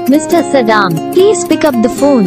Mr. Saddam, please pick up the phone.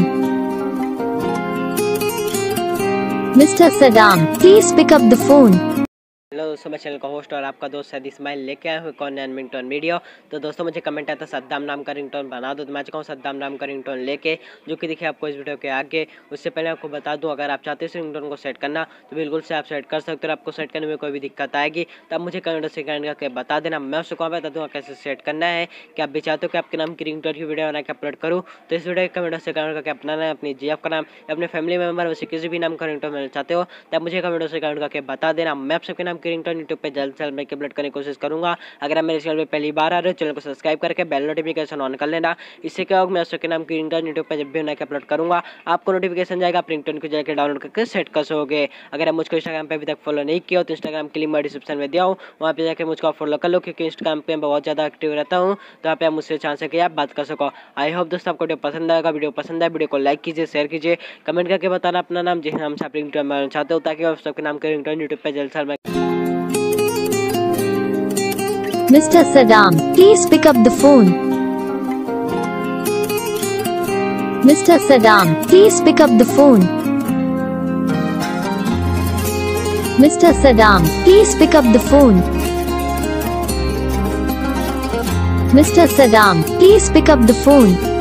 Mr. Saddam, please pick up the phone. Hello दोस्तों, मैं channel का host और आपका दोस्त सैद इस्माइल लेके आया हूँ कौन नया रिंगटोन वीडियो। तो दोस्तों मुझे कमेंट आया था सद्दाम नाम का रिंगटोन बना दो, तो मैं चुका हूँ सद्दाम नाम का रिंगटोन लेके, जो कि देखिए आपको इस वीडियो के आगे। उससे पहले आपको बता दूँ, अगर आप चाहते हैं इस रिंगटोन को सेट करना तो बिल्कुल से आप सेट कर सकते हो। आपको सेट करने में कोई भी दिक्कत आएगी तो आप मुझे कमेंट से कमेंट करके बता देना, मैं उसको कहाँ बता दूँगा कैसे सेट करना है। कि आप भी चाहते हो कि आपके नाम की रिंगटोन की वीडियो बना के अपलोड करूँ, तो इस वीडियो के कमेंट से कमेंट करके अपना नाम, अपनी जी का नाम, अपने फैमिली मेम्बर में से किसी भी नाम का रिंगटोन मिलना चाहते हो तो आप मुझे कमेंट से कमेंट करके बता देना। मैं आप सबके नाम की रिंगटोन यूट्यूब पे जल्द से जल्द मैं अपलोड करने की कोशिश करूंगा। अगर आप मेरे चैनल पे पहली बार आ रहे हो, चैनल को सब्सक्राइब करके बेल नोटिफिकेशन ऑन कर लेना। इससे क्या होगा, मैं सबके नाम की रिंगटोन यूट्यूब पे जब भी बना के अपलोड करूंगा आपको नोटिफिकेशन जाएगा, आप रिंगटोन को जाकर डाउनलोड करके सेट कर सकोगे। अगर आप मुझको इंस्टाग्राम पे अभी तक फॉलो नहीं किया हो तो इंस्टाग्राम की लिंक मैं डिस्क्रिप्शन में दिया हूँ, वहाँ पे जाकर मुझको फॉलो कर लो, क्योंकि इंस्टाग्राम पे बहुत ज़्यादा एक्टिव रहता हूँ। तो यहाँ पे आप मुझसे चांस है कि आप बात कर सको। आई होप दोस्तों आपको वीडियो पसंद आएगा। वीडियो पसंद आए वीडियो को लाइक कीजिए, शेयर कीजिए, कमेंट करके बताना अपना नाम जिस नाम से आप रिंगटोन बनाना चाहते हो, ताकि आप सबके नाम के रिंगटोन यूट्यूब पे जल्द से जल्द। Mr. Saddam, please pick up the phone. Mr. Saddam, please pick up the phone. Mr. Saddam, please pick up the phone. Mr. Saddam, please pick up the phone.